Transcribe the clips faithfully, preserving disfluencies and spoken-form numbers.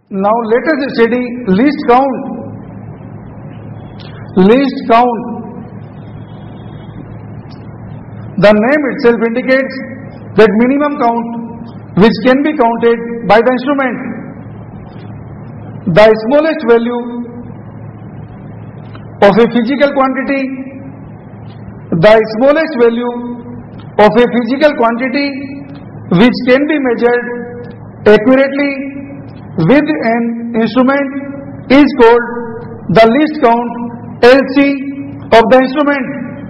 Now let us study least count. Least count. The name itself indicates that minimum count which can be counted by the instrument. The smallest value of a physical quantity, the smallest value of a physical quantity which can be measured accurately with an instrument is called the least count L C of the instrument.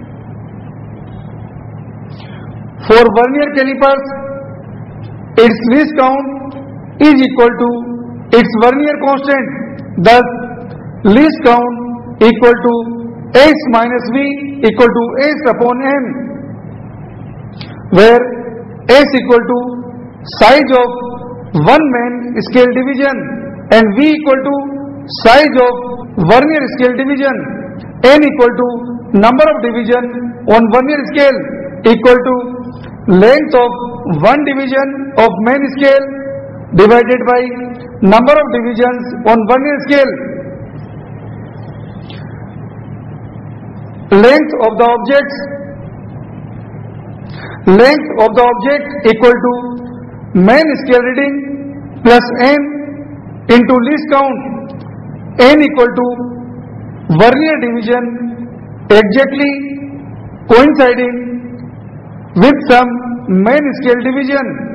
For vernier calipers, its least count is equal to its vernier constant. Thus, least count equal to S minus V equal to S upon N, where S equal to size of one main scale division and V equal to size of vernier scale division, N equal to number of division on vernier scale equal to length of one division of main scale divided by number of divisions on vernier scale. Length of the objects, length of the object equal to main scale reading plus N into least count, N equal to vernier division exactly coinciding with some main scale division.